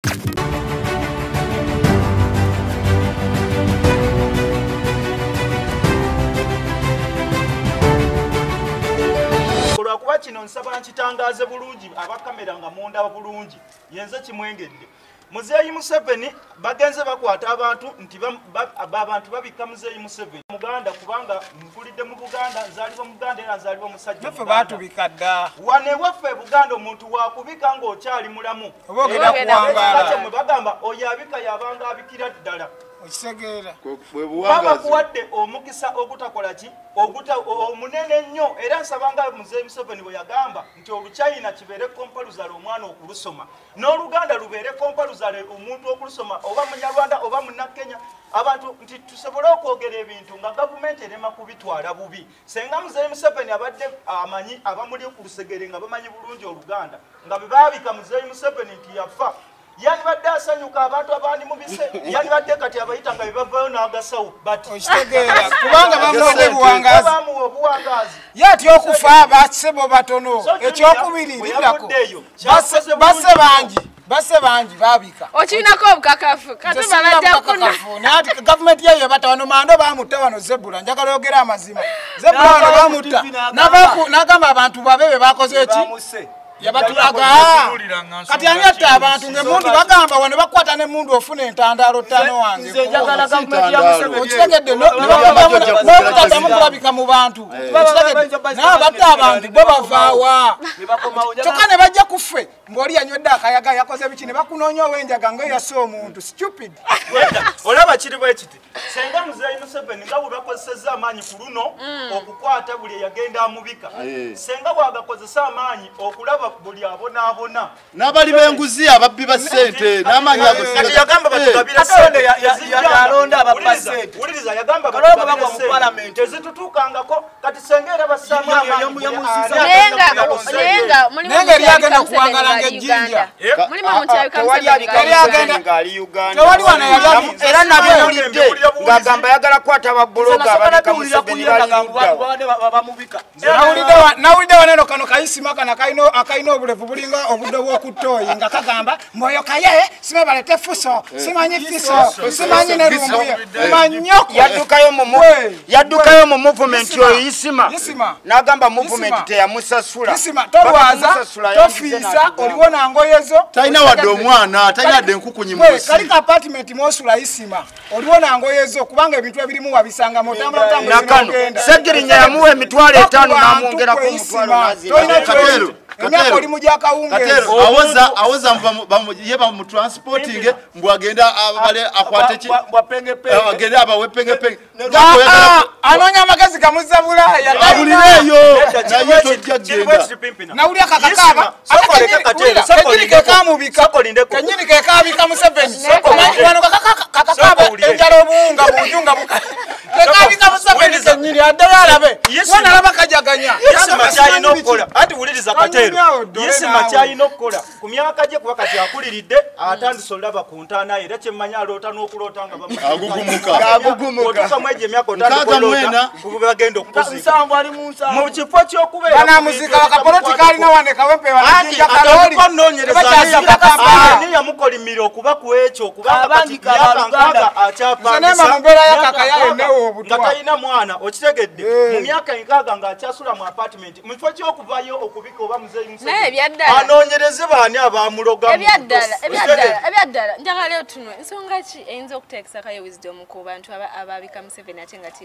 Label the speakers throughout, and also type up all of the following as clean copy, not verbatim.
Speaker 1: Kuba kino nsaba nkitangaze bulungi abakamera nga munda bulungi yenze kimwengedde Muzeeyi Museveni bagenze bakwata abantu nti abantu babika Muzeeyi Museveni Muganda kubanga mkulidde mu Buganda nzaliwa mu Buganda era nzaliwa musajja
Speaker 2: Naffe batubikadda
Speaker 1: wane waffe Buganda omuntu wakubika ng'okyali mulamu
Speaker 2: obogera kuwangala
Speaker 1: mwe bagamba oyabika yabanga abikira ddala
Speaker 2: okisegeera
Speaker 1: baba kuwadde omukisa ogutakola ki omunene nnyo era nsabanga Muzeeyi Museveni bwe yagamba nti oluchina kibeere kompaluzale omwana okulusoma n'oluganda lubeere kompaluzale omuntu okulusoma oba munyarwanda oba munnakenya abantu nti tusobole okwogera ebintu nga gavumenti erema kubitwala bubi senga Muzeeyi Museveni abadde amanyi abamuli ku lusegere nga bamanyi bulungi oluganda nga bebaabika Muzeeyi Museveni nti yafa yani badde asanyuka abantu abandi mubise yani badde kati abayita nga bibavayo n'agasawo bati
Speaker 2: okitegeera kubanga bamuwadde
Speaker 1: obuwangazi
Speaker 2: yati okufa basebo batono ekyokubirirako basse bangi babika
Speaker 3: okinako obukakafu kati balajja kuna
Speaker 2: nati government yeyo batawano mando bamutta wano Zebula njagala yogera amazima Zebula wano bamutta nagamba abantu babebe bakoze eki yabatulaga kati anyata abantu ngemundu bagamba wano bakwata ne mundu ofuna entandalo ttano wange
Speaker 4: nze njagala government ya Museveni
Speaker 2: okitegedde n'obutaddamu kulabika mu bantu n'abatta abantu bo bavaawa kyokka ne bajja kuffe ng'oli yanywedde akayaga yakoze biki ne bakunoonya ow'enjaga ng'eyase omuntu stupid
Speaker 1: olaba kiri bwe kiti senga Muzeeyi Museveni nga bwe bakozesezza amaanyi ku luno okukwata buli eyagenda amubika senga bw'agakozesa amaanyi okulaba buli abonaabona
Speaker 5: n'abali b'enguzi ababbi ba ssente n'amaanyi
Speaker 1: kati yagamba batugabira ssente
Speaker 4: yalonda ababba ssente
Speaker 1: wuliriza yagamba batugabira ssente ezitutuukangako kati senga era bassaamu amaanyi
Speaker 2: nenga eryagenda okuwangala ng'ejjinja tewali wana
Speaker 4: era nabulidde ng'agamba yagala kwata ababbulooga ababika Museveni bamubika
Speaker 2: nawulidde waneno kano kayisima kana akalina obulevu bulinga obudde bw'okuttooyi nga kagamba mwoyo Kaye sime balete fuso simanyi fiso simanyi nerumbuye manyoko
Speaker 4: yaddukayo mu movement oyo Isima n'agamba movement teyamusasula
Speaker 2: tolwaza tofiisa oliwo nangoyezo
Speaker 5: talina wadde omwana talina wadde enkukunyi musi
Speaker 2: kaliko apartment mwosula Isima oliwo nangoyezo kubanga ebintu ebirimu wabisanga mutambula
Speaker 4: Segirinya yamuwa emitwalo 5 n'amwongerako omutwalo n'azira
Speaker 2: emyaka oli mujakawungeezi
Speaker 5: awoza ye bamutransporting mbwagenda abale akwate agenda abawe pengepenge
Speaker 2: anonya amagezi gamuzza Bulaaya
Speaker 5: abulireyo naye tojja genda
Speaker 2: nawulya kakakaba kenyini kekamubika kenyini kekabika Museveni wano kakakaba enjala obuwunga bujunga kekabika Museveni kenyini addeyo alabe wana alaba kajaganya
Speaker 1: Isima kyalina okukola ati wuliriza Katero Isima kyalina okukola ku myaka gye kuba kati akuliridde atandise olaba ku ntaana era kyemmanya aloota n'okuloota nga
Speaker 5: agugumuka
Speaker 1: otukamu egyo emyaka otandika bagenda okukuzika mu kifo ky'okubeera
Speaker 2: banamuzika bakapolitika alina wane kawempe wanajinja kaloli
Speaker 1: ani yamukolimira okuba ku ekyo kubanga kati myaka nkaaga akyapangisa
Speaker 2: mu mbeera y'akakayaye newo obutwa
Speaker 1: nga talina mwana okitegedde mu myaka nkaaga ng'akyasula mu apartment mu kifo ky'okuvayo okubika oba Muzeeyi Museveni anoonyereze baani abaamuloga
Speaker 3: ebyaddala njagala leo tuno ensonga ki eyinza okuteekesa Kaye wisdom ku bantu ababika Museveni ate nga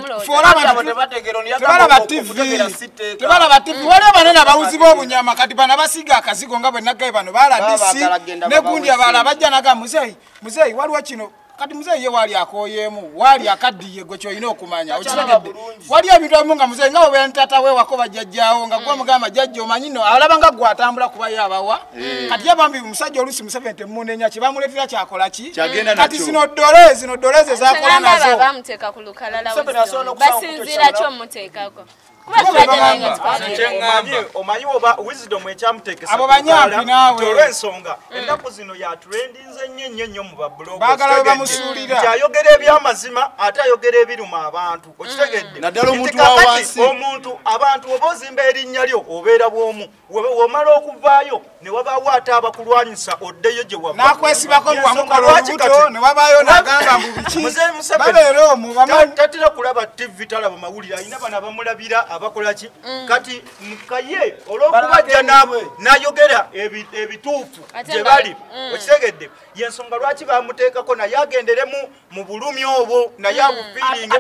Speaker 2: tebalaba TV waliwo banene abawuzi b'obunyama kati bano abasiga akazigo nga bwe naggaye bano baladisi negundi abalala bajja naga Muzeeyi waliwo kino kati Muzeeyi ye wali akoyeemu wali akaddiye gwe kyolina okumanya okitegedde wali ebintu ebimu nga Muzeeyi nga bwe ntata we wako bajjajjaawo nga gwe mugamba jjajja omanyi no alaba nga gwe atambula kuba ye abawa kati yabambi musajja oluusi Museveni temunenya kyebamuleetera kyakola ki kati zino ddole ezakola nazo
Speaker 3: bamuteeka ku lukalala basinziira ki omuteekako
Speaker 1: omanyi oba wisdom ekyamutekesa
Speaker 2: abo banyampi naawe
Speaker 1: olw'ensonga ennaku zino yatrendinze nnyo mu bablog
Speaker 2: baagala we bamusuulira
Speaker 1: nti ayogera ebyamazima ate ayogera ebiruma abantu okitegedde
Speaker 5: naddala omuntu wa wansi
Speaker 1: omuntu abantu oba ozimba erinnya lyo obeera bw'omu womala okuvaayo ne wabaawo ate abakulwanyisa oddeyo gye wava
Speaker 2: n'akwesibako bwamukola olubuto ne wabaayo n'agamba mbu biki babeera omwo
Speaker 1: tatera kulaba tv talaba mawulire alina bano abamulabira abakolaki kati Kaye olw'okubajja n'ayogera ebituufu gye bali okitegedde yensonga lwaki bamuteekako naye agenderemu mu bulumi obwo naye abufiiringe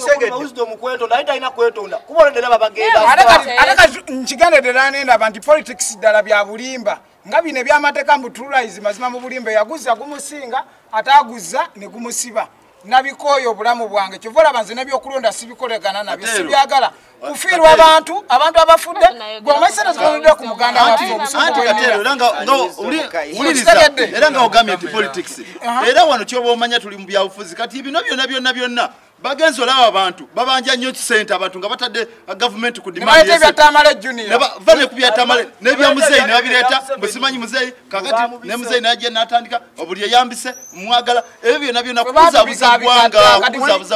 Speaker 2: ate nkigendedera nendaba nti politics ddala bya bulimba nga bino ebyamateeka mbutulize mazima mu bulimba yaguza gumusinga ate aguza ne gumusiba nabikoyo obulamu bwange kyova olaba nze nebyokulonda sibikolegana nabyo sibyagala kufiirwa abantu abafudde gweomaisera zikolodde ku muganda
Speaker 5: era nga ogambye nti politics era wano kyoba omanya tuli mu byabufuzi kati bino byonna bagenzi olaba abantu babanja nnyo kisente abantu nga batadde gavumenti ku
Speaker 2: dimandi
Speaker 5: vane kubyatamale nebya muzeeyi ne babireeta bwesimanyi muzeeyi kakati ne muzeeyi najja n'atandika obuli eyambise mwagala ebyo byonna kuzabuza ggwanga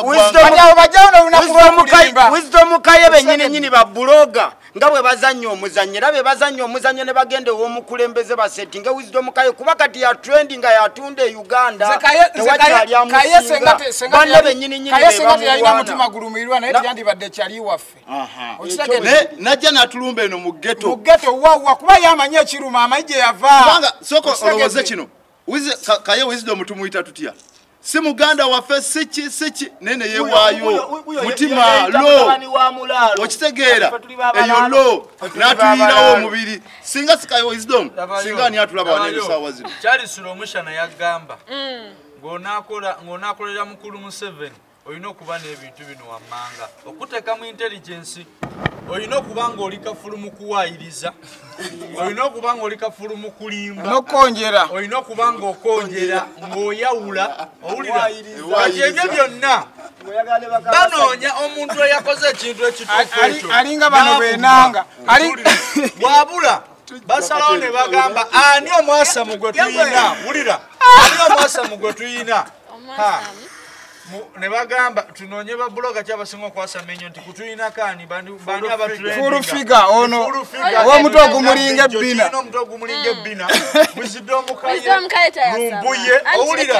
Speaker 4: wisdom Kaye bennyini ba buloga nga bwe bazannya omuzannyo era be bazannya omuzannyo ne bagenda ow'omukulembeze basettinga wisdom Kaye kuba kati ya trending nga yatunda e Uganda tewakyali amusinga banne bennyini
Speaker 2: sengati yalina mutima gulumirirwa naye tyandibadde kyali waffe
Speaker 5: najja n'atulumba eno mu ghetto
Speaker 2: wawa kuba yamanye ekiruma amanyi gye yava
Speaker 5: soko olowooze kino Kaye wisdom tumuyita tutya si muganda waffe siki nene yewaayo mutima lo okitegeera eyo lo n'atuyirawo omubiri singa si Kaye wisdom singa ani atulaba waneebisaawa zino
Speaker 6: kyali Sulomishana yagamba ng'onaakolera mukulu Museveni olina okuba n'ebintu bino wammanga okuteeka mu intelligence olina okuba ng'oli kafulu mu kuwaayiriza olina okuba ng'oli kafulu mu kulimba
Speaker 2: n'okkonjera
Speaker 6: olina okuba ng'okonjera ng'oyawula owulira kati ebyo byonna banoonya omuntu eyakoze ekintu ekituufu
Speaker 2: alinga bano beenanga
Speaker 6: bwabula basalawo ne bagamba ani omwasamu gwe tuyina wulira ani omwasamu gwe tuyina ne bagamba tunoonye ba bloga kyabasinga okwasama ennyo nti kutuyina kaani bani
Speaker 2: abafurufiga ono ow'omutwe ogumulinga ebbina
Speaker 6: omutwe ogumulinga ebbina Wisdom Kaye lumbuye owulira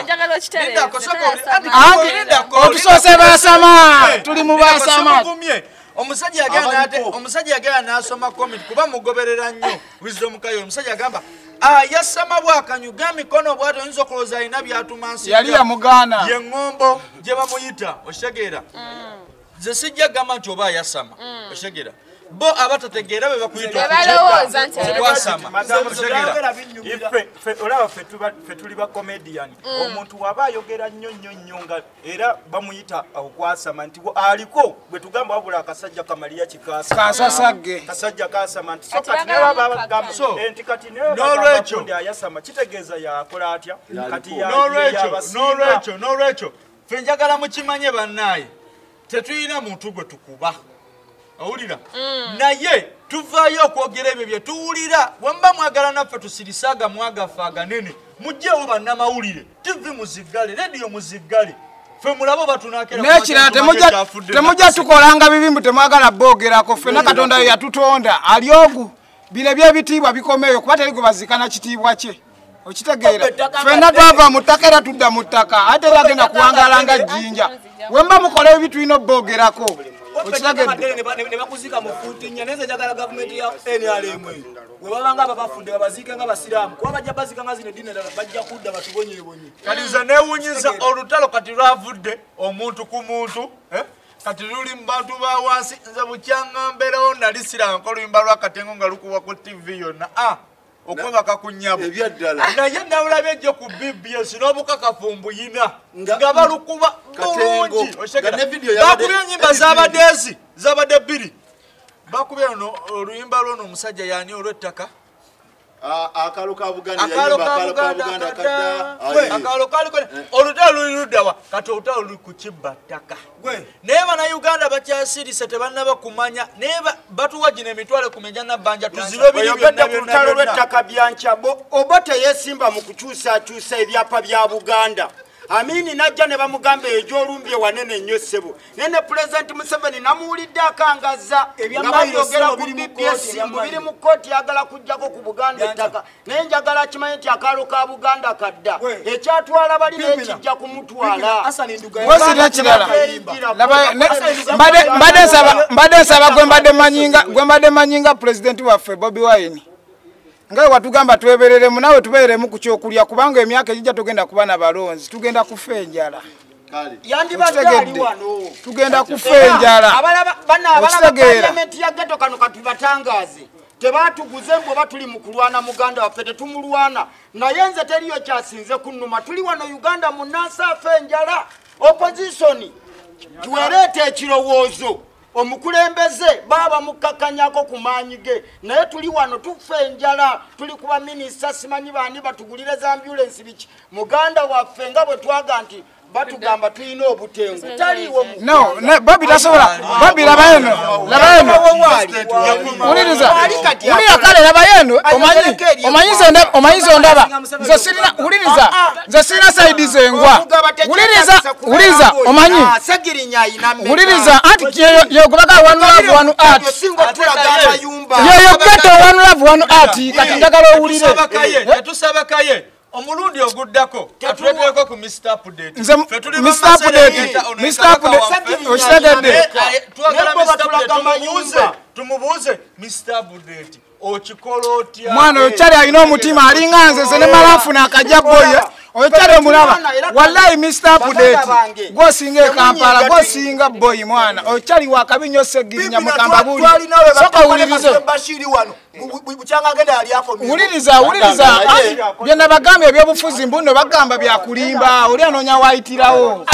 Speaker 2: otusoose basama tuli mu basama
Speaker 6: omusajja yagenda n'asoma comment kuba mugoberera nnyo Wisdom Kaye omusajja agamba yasama bwakanyuga mikono bwato oyinza okulowooza alina byatumansiga
Speaker 2: yali yamugaana
Speaker 6: ye ŋŋombo gye bamuyita okitegeera nze sijja gamba nti oba yasama okitegeera bo abatategeera be bakuyitakwasama
Speaker 1: olaba ffe tuli ba comedian omuntu waba ayogera nnyo nga era bamuyita okwasama nti aliko bwe tugamba wabula akasajja kamaliya
Speaker 2: kikasasagge
Speaker 1: kasajja kasama nti so kati ne baba bagamba nti kati ne baba ndi ayasama kitegeeza yakola atya kati
Speaker 6: n'olwekyo ffe njagala mukimanye bannaaye tetuyina muntu gwe tukuba owulira naye tuvaayo okwogera ebyo bye tuwulira wemba mwagala naffe tusirisaaga mwagaffe aganene mujjeewo bannamawulire tivi muziggale rediyo muziggale ffe mulabo batunakera
Speaker 2: nekirala temujja tukolanga bibimbu temwagala boogerako ffenna Katonda yo yatutonda ali ogu bino ebyebitiibwa bikomeeyo kuba teri gwe bazikana kitiibwa kye okitegeera ffenna twava mu ttaka era tudda mu ttaka ate bagenda kuwangalanga jjinja wemba mukola ebyo tulina obboogerako
Speaker 7: ne bakuzika mu Fuutinya neze njagala gavumenti ya NRM we babanga abafudde babazike nga basiraamu kuba bajja bazika nga zino dini ddala bajja kudda batubonyeebonye
Speaker 6: kati nze neewuunyiza olutalo kati lwavudde omuntu ku muntu kati luli mu bantu ba wansi nze bukyanga mbeerawo nali siraamu oluyimba lwa Katengo nga lukuwa ku TV yonna okwebaka ku nnyabo naye nawulabye ejjo ku BBS n'obukakafu mbuyina nga balukuba bulungi bakubye ennyimba zabadde bbiri bakubye oluyimba lwono omusajja yani olw'ettaka
Speaker 5: akalo ka Buganda
Speaker 6: akalo kaliko olutalo luluddawa kati olutalo luli ku kibbattaka naye bannayuganda bakyasirise tebannaba kumanya naye batuwa gino emitwalo kumenya nabbanja tuzibe
Speaker 4: olutalo lw'ettaka byankyabo oba teyeesimba mu kukyusakyusa ebyapa bya Buganda. Amini najja ne bamugamba egyolumbye wanene nnyo ssebo. Nene President Museveni namuwulidde akangaza ebyamaayogera ku BBS mubiri mu kkooti yagala kujjako ku Buganda ettaka. Naye njagala kimanyi nti akaalo ka Buganda kadda. Ekyatwala bali n'ekijja kumutwala.
Speaker 2: Wesina kirala. Mbadde nsaba gwe mbadde manyinga President waffe Bobi Wine. Ngawe watugamba twebereremu nawe tubeeremu ku kyokulya kubanga emyaka ejija tugenda kuba na balonzi tugenda kufa enjala.
Speaker 4: Yandibadde wano.
Speaker 2: Tugenda kufa enjala.
Speaker 4: Parliament ya ghetto kano katubatangaze. Tebatuguze mbo batuli mu kulwana Muganda waffe tetumulwana. Naye nze teriyo kyasinze kunnuma tuli wano Uganda munansa afa enjala. Opposition tuwereete ekirowoozo. Omukulembeze baba mukakanyako kumanyige naye tuli wano tufe enjala tuli kuba minister simanyi bani batugulire ambulance biki Muganda waffe nga bwe twaga nti batugamba tulina obutengu taliwo
Speaker 2: no babi tasobola babi labayeno uliriza kale labayeno omanyizo ndaba nze sirina uliriza nze sirina side zengwa uliriza omanyi uliriza anti yogobaga one love one art yo geto one love one art kati ndagala owulire
Speaker 6: tusaba Kaye omulundi oguddako atuleeteko ku Mr. Update
Speaker 2: okitegedde
Speaker 6: tumubuuze Mr. Update okikola otya
Speaker 2: mwana okyali alina omutima alinga nze ne malafuna akajja boya okyali omulaba wallahi Mr. Update gwosinga Kampala gwosinga boy mwana okyali wakabinyo segirinya mukamba buli soka ulirizo uliriza byonna bagambye ebyobufuzi mbuno bagamba byakulimba oli anoonya waayitirawo.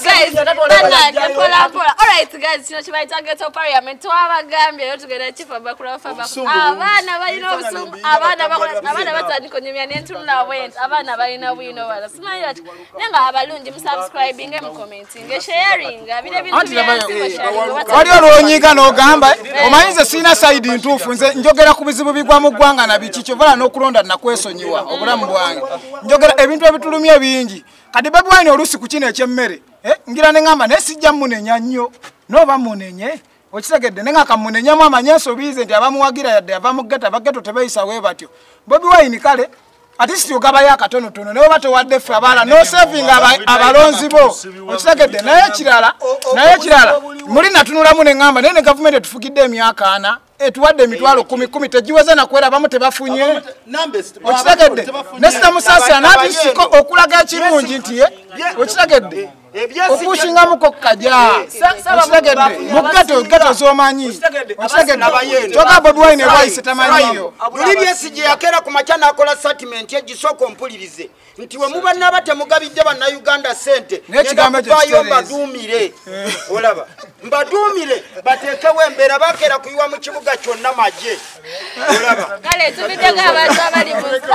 Speaker 3: Alright guys, kino kibayita ghetto parliament twabagambye yo tugenda kifa bakula abaana balina obusungu abaana batandika onyumya n'entunula bwent abaana balina bwino bala simanyi bati nenga abalungi musubscribing mucommenting sharing bile bintu
Speaker 2: wali olwonyiga n'ogamba omanyize sina side ntuufu nze njogera ku bizibu bigwa mu ggwanga na biki kyovala n'okulonda nakwesonyiwa obulamu bwange njogera ebintu ebitulumye bingi kati Bobi Wine oluusi ku kino ekyemmere ngira ne ngamba naye sijja munenya nnyo n'oba munenye okitegedde ne nga kamunenyemu amanye ensobiize nti abamuwagira yadde ava mu ghetto abageto tebayisa bwe batyo Bobi Wine kale ati siti ogabayo akatonotono naye oba tewadde ffe abaala no saving abalonzi bo okitegedde naye kirala muli natunulamu ne ngamba naye ne gavumenti etufugidde emyaka 4 etuwadde emitwalo 10 tegiweze nakwera abamu tebafunye okitegedde ne sitamusaasira n'ati siko okulaga ekirungi nti okitegedde okushingamuko kajja okitegedde mu geto z'omanyi okitegedde toga Bobi Wine bwayise tamanyiyo
Speaker 4: luli byesi gye yakera ku makya n'akola statement egisooka ompulirize nti we muba naba temugabidde bannayuganda ssente nekuvaayo mbaduumire olaba mbaduumire bateekewo embeera bakeera kuyiwa mu kibuga kyonna magye olaba
Speaker 3: kale tubiddeko abantu abali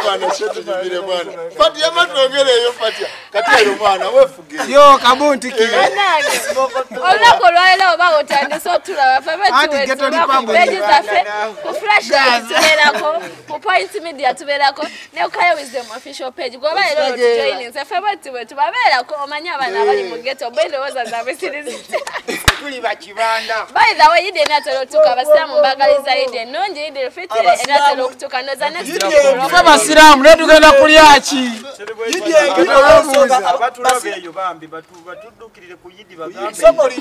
Speaker 2: yo kabunti ki
Speaker 3: olunaku olwalero oba otandise otulaba fe betuzaffe ku flash tubeerako ku point media tubeerako ne Kaye Wisdom official page goba ero tujoyininze fe bwe tubabeerako omanye abaana abali mu ghetto bendowooza zaabwe
Speaker 4: tuli bakibanda
Speaker 3: by the way yide natero tuka abasiramu mbagaliza yide nonje yide fitire enatero okutuka noza next
Speaker 2: fe basiramu ne tugenda kulyaki
Speaker 7: yide
Speaker 1: batulageyo bambi batudukirire ku yidi bagambe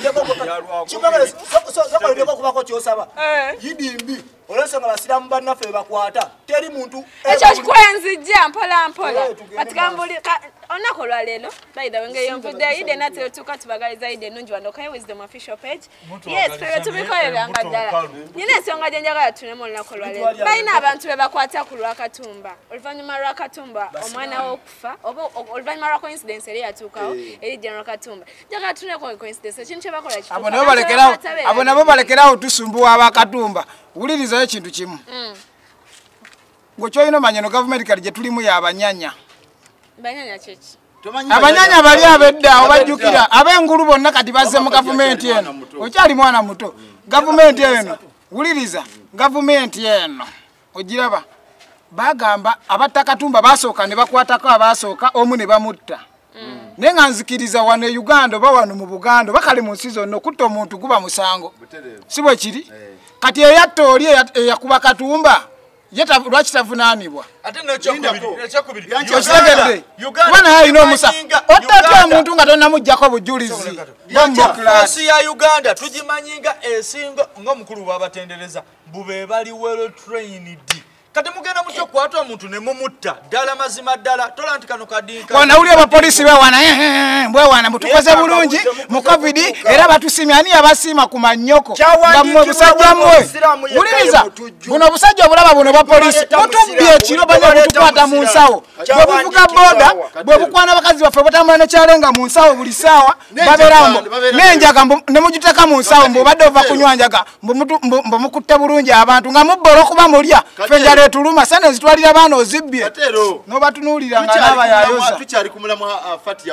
Speaker 7: sokolindeko kubako kyosaba yidi mbi olwensonga basiramu bannaffe bakwata teri muntu
Speaker 3: ekyo kikwenzijja mpola katikambuli olunaku olwaleero by the way ngeyonvudde yide natero tuka tubagaliza yide nungi wano Kaye Wisdom official page yes febe tubikoyo byanga ddala nyina ensonga gye njagala tunemu olunaku olwaleero balina abantu be bakwata ku Lwakatumba oluvannyuma lwa Katumba omwana w'okufa oba oluvannyuma lwa coincidence eri yatuukawo eri General Katumba njagala tuneko coincidence ekintu kye bakola
Speaker 2: abo nabo balekerawo tusumbuwa abakatumba wulirizayo ekintu kimu ngochoyino manyano government kali je tulimu ya abanyanya
Speaker 3: banyanya chechi
Speaker 2: abanyanya bali abedda obajukira abengulu bonna kati bazze mu government eno okyali mwana muto government eno wuliriza government eno ogiraba bagamba abatakatumba basooka ne bakwatako abasooka omu ne bamutta nenga nzikiriza wano e Uganda oba wano mu Buganda bakali mu nsi zonna okutta omuntu guba musango si bwe kiri kati eyatta oli eyakuba Katumba yeta lwaki tavunaanibwa ate nekyokubiri kubana yalina omusa otatya omuntu nga tonnamuggyako bujulizi
Speaker 6: bombokilasi ya Uganda tugimanyinga esinga ng'omukulu bw'abatendereza bube bali well trained kati mugenda mutyo kwata omuntu ne mumutta ddala mazima ddala tola nti kano kadinka
Speaker 2: onawulira abapoliisi bwewana mutukoze bulungi mu covid era batusimya ani yabasiima ku mannyoko nga mmwe busajja mmwe wuliriza buno obusajja obulaba buno bapoliisi mutubbye ekiro bajja kutukwata mu nsawo bwe buvuga booda bwe bukwana bakazi baffe butambula nekyalenga mu nsawo buli ssaawa babeerawo n'enjaga ne mugiteeka mu nsawo mbwobadde ova kunywa njaga mbe mukutte bulungi abantu nga mubba olw'okuba mulya fenjala etuluma sane zitwalira baana ozibbye n'obatunuulira nga naaba yayoza
Speaker 5: tukyali ku mulamu fati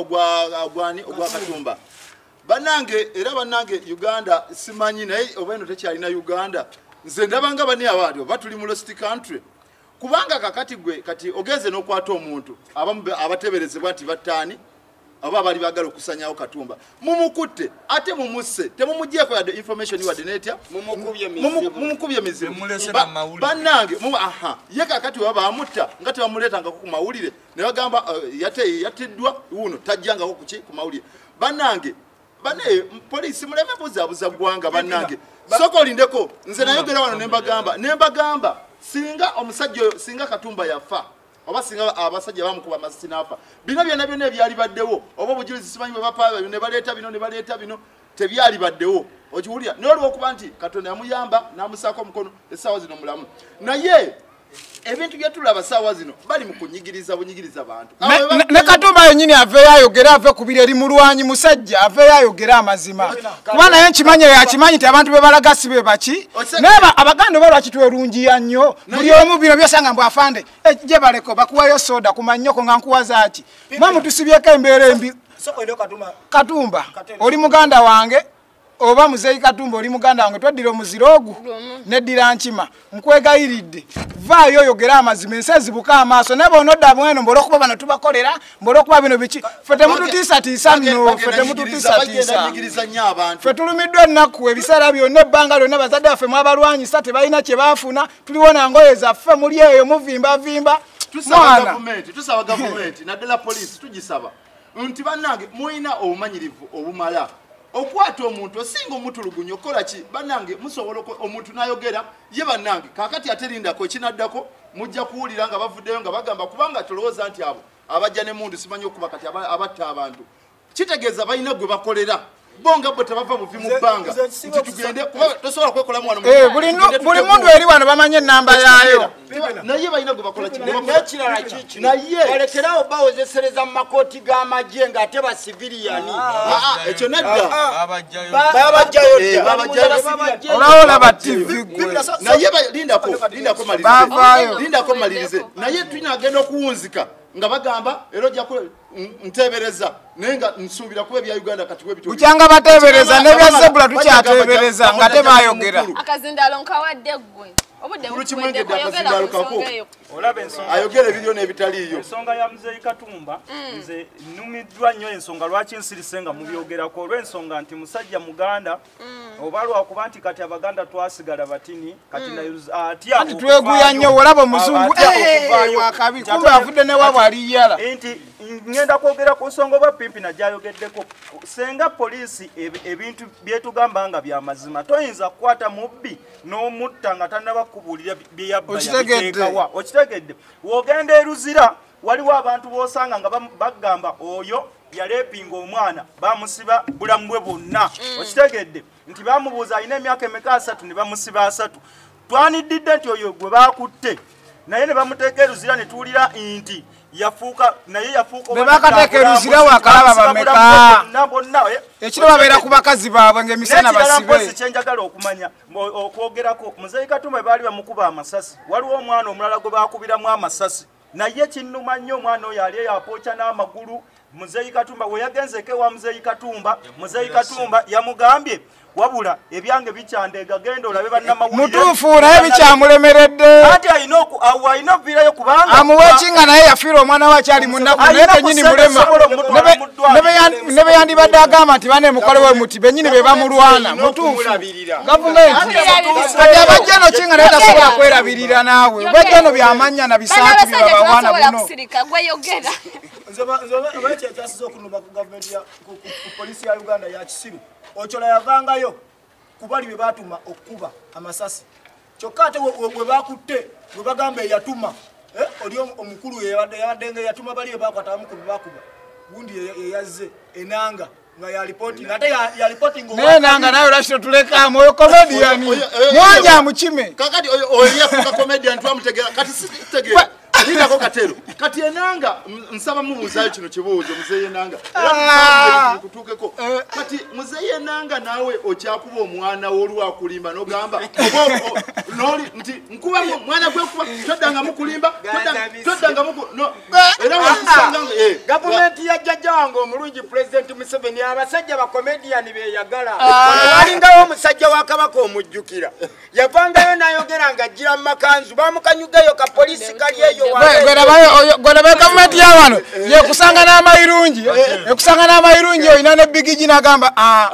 Speaker 5: ogwa Katumba bannange era bannange Uganda simanyi naye oba eno tekyalina Uganda nze ndabanga bani abaali oba tuli mu lost country kubanga kakati gwe kati ogeze n'okwata omuntu abateberezebwa nti battaani oba bali bagala okusanyawo Katumba mumukutte ate mumusse temumugyeko yadde information wadde netya mumukubye mizimu bannange ye kakati waba bamutta nga tebamuleetangako ku mawulire ne bagamba yatteddwa Wuno tajjangako ku mawulire bannange poliisi muleme buzaabuza ggwanga bannange soka olindeko nze nayogera wano nembagamba singa omusajja oyo singa Katumba yafa oba singa abasajja bamukuba amasasi n'afa bino byonna byonna ebyali baddewo oba obujulizi simanyi bwe bapaa ne baleeta bino tebyali baddewo okiwulira n'olwokuba nti Katonda yamuyamba n'amusaako omukono essaawa zino mulamu naye ebintu byetulaba saawa zino bali mu kunyigiriza bunyigiriza abantu
Speaker 2: ne Katumba yennyini aveeyo ayogere ave ku biri eri mulwanyi musajja aveeyo ayogere amazima kuba naye nkimanyi yakimanyi nti abantu be balaga si be baki naye Abaganda oba lwaki twerungiya nnyo buli omu bino byosanga mbw afande gye baleko bakuwayo soda ku mannyoko nga nkuwaza ki mwe mutusibyeko embeera embi Katumba oli muganda wange oba muzeyi Katumba oli muganda wange tweddira omuziro ogwo neddira nkima nkwegayiridde vaayo oyogera amazima ensi ezibuka amaaso naye bonodda bweno mbwolwokuba bano tubakolera mbwolwokuba bino biki ffe temututiisatiisa nno ffe temututiisatiisa ffe tulumiddwa ennaku ebiseera byonna ebbanga lyonna bazadde baffe mwabalwanyisa tebalina kye baafuna tuliwona ngoye zaffe muli eyo muvimbavimba
Speaker 5: tusaba gavumenti naddala poliisi tugisaba nti bannange mulina obumanyirivu obumala okwata omuntu osinga omutulugunyo okola ki bannange musobola omuntu n'ayogera ye bannange kaakati aterindako ekinaddako mujja kuwulira nga bavuddeyo nga bagamba kubanga tulowooza nti abo abajja n'emundu simanyi okuba kati abatta abantu kitegeeza balina gwe bakolera bonga bwe tebava buvi mu bbanga nti tugende kuba tosobola kwekolamu wano
Speaker 2: buli mundu eri wano bamanye ennamba yaayo
Speaker 5: naye balina gwe bakola
Speaker 4: nekirala kiki naye balekerawo bawozesereza mu makooti g'amagye ng'ate basiviriani
Speaker 5: ekyo nedda
Speaker 2: olaba TV gwe
Speaker 5: naye lindako malirize naye tunagenda okuwunzika nga bagamba era ojja ntebereza naye nga nsuubira kuba ebya Uganda kati bwe bituli
Speaker 2: bukyanga batebereza n'ebya Zebula tukyatebereza nga tebaayogera
Speaker 3: akazindalo nkawadde ggwe
Speaker 5: ayogera ebiryo n'ebitaliiyo
Speaker 1: ensonga ya muzeeyi Katumba nze nnumiddwa nnyo ensonga lwaki nsirise nga mubyogerako olw'ensonga nti musajja muganda oba lwakuba nti kati Abaganda twasigala batini kati
Speaker 2: tweguya nnyo olaba omuzungu wakabi kumbe avudde ne wabwe aliyala
Speaker 1: nti ngenda kwogera ku nsonga oba pimpi nagyayogeddeko senga poliisi ebintu byetugamba nga byamazima toyinza kukwata mubbi n'omutta nga tannaba kubuulira byeyabba yabiteekawa okitegedde wogenda eruzira waliwo abantu b'osanga nga bagamba oyo yalepinga omwana bamusiba bulamu bwe bwonna okitegedde nti bamubuuza alina emyaka emeka 3 ne bamusiba 3 twaniddidde nti oyo gwe bakutte naye ne bamuteeka eruzira ne tuwulira nti yafuuka naye yafuuka
Speaker 2: bebakatekeruzira wakalaba bameka ekiro babeera ku bakazi baabwe ng'emisana basibe
Speaker 1: kyenjagala okumanya okwogerako Muzeeyi Katumba baali bamukuba amasasi waliwo omwana omulala gwe baakubiramu amasasi naye kinnuma nnyo omwana oyo ali yapooca n'amagulu Muzeeyi Katumba we yagenzeeko ewa Muzeeyi Katumba yamugambye wabula ebyange bicyandeega genda olabe bannamawulire
Speaker 2: mutuufu naye bikyamulemeredde
Speaker 1: anti alina virayo kubanga
Speaker 2: amuwekinga naye yafiira omwana we akyali mu nnaku naye benyini mulema ne beyandibadde agamba nti bane mukole we muti benyini be bamulwana mutuufu gavumenti kati abajja no kinga naye tasobola kwerabirira naawe bajja no byamanya na bisaati bye babawaana buno
Speaker 7: nze ekyasiza okunuma ku gavumenti ku polisi ya Uganda ya kisiru ochola yavangayo kubali be batuma okuba amasasi kyokka ate we bakutte we bagambe yatuma oli omukulu yabadde yatuma bali bakwata mukulu bakuba gundi yazze enanga nga ya reporting ate ya reporting
Speaker 2: enanga nayo rashio tuleka moyo comedian mwanya mukime
Speaker 5: kakati oyo yafuka comedian twamutegera kati sitegera Nindako katero. Kati enanga nsaba mubuzayo kino kibuuzo Muzeeyi enanga. Kutukeko. Kati Muzeeyi enanga nawe okyakuba omwana wolwa kulimba nogamba. Noli nti nkuba mwana gwe kuba todanga mukulimba todanga muku no. Era wasanga
Speaker 4: government ya jjajja wange omulungi president Museveni abasajja ba comedian be yagala. Walingawo omusajja wa Kabaka omujjukira. Yavangayo nayogera nga jira makanzu bamukanyugayo ka police kali eyo
Speaker 2: Gwena bayo government ya wano yekusanga n'amayirungi yekusanga n'amayirungi oyina ne bigiji nagamba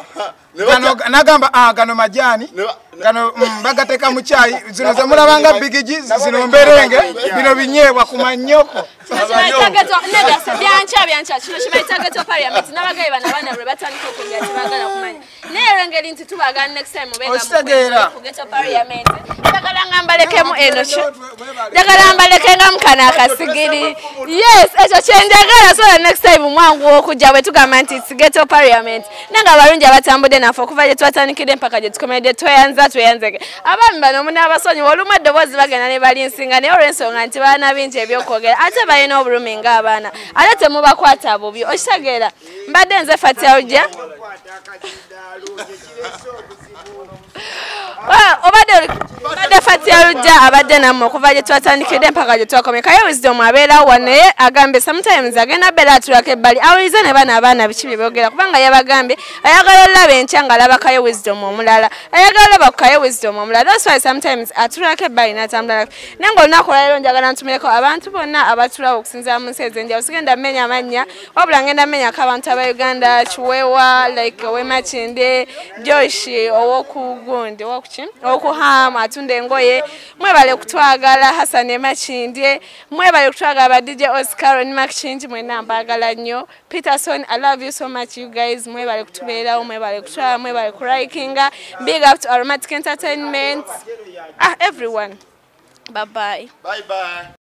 Speaker 2: gano majani gano bagateka mu chai zino zamulabanga bigiji zino mberenge bino binyebwa ku manyoko
Speaker 3: byancha kino kibayitageto parliament n'abagaye bana bwe batandika okugira kibagala kumanya naye ngeri nti tubaga next time obega ku geto parliament dagala ngambalekemu eno dagala mbalekenga mukana akasigiri yes ekyo kyenjagala so next time mwangu okujja bwe tugamba nti geto parliament nanga abalungi abatambude nafo kuva gye twatandikire mpaka gye tukomedde tweyanzeke abami bano muna abasonyi olumwe eddoboozi bagenda ne bali nsinga naye olw'ensonga nti baana bingi ebyokwogera ate balina obulumi ng'abaana ate temubakwata bubi okitegeera mbadde nze Fatyauja obadde Fatyauja abadde nammwe okuva gye twatandikidde mpaka gye twakomye Kaye Wisdom abeerawo wano naye agambye sometimes agenda abeera atulako ebbali awulize ne bano abaana biki bye boogera kubanga yabagambye ayagala olaba enkya ng'alaba Kaye Wisdom omulala ayagala olaba ku Kaye Wisdom omulala that's why sometimes atulako ebbali n'atambula naye ng'olunaku olwaleero njagala ntumireko abantu bonna abatulawo okusinziira mu nsi ez'enjawulo sigenda mmenya mannya wabula ngenda mmenyako abantu aba Uganda Chiwewa like Wemakinde Josh owokugundi okuham atunda engoye mwebale kutwagala Hassan Emakindye mwebale kutwagala ba DJ Oscar ni Makchinji mwena mbagala nnyo Peterson I love you so much you guys mwebale kutubeerawo mwebale kutwala mwebale kurikinga big up to Aromatic Entertainment everyone bye bye